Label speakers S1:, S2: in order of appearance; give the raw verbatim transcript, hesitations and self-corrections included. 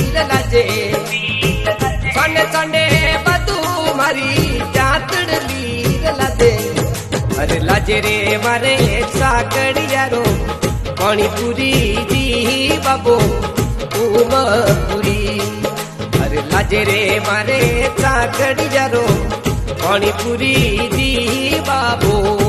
S1: लाजे Sunday Sunday बदू मारी जातड़ लीर लादे अरे लाजे रे मारे साकड़िया रो पानी पूरी दी बाबो उम पूरी अरे लाजे रे मारे साकड़िया रो पानी पूरी दी बाबो